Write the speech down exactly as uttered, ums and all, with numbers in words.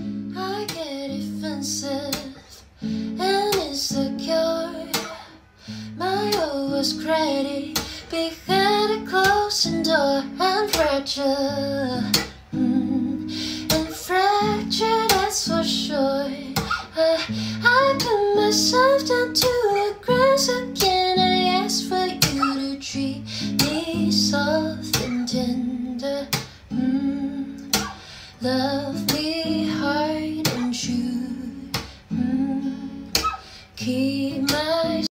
I get defensive and insecure. My overcredit behind a closing door. I'm fragile, mm, and fractured, that's for sure. I, I put myself down to the ground, so can I ask for you to treat me soft and tender? Mm, love me.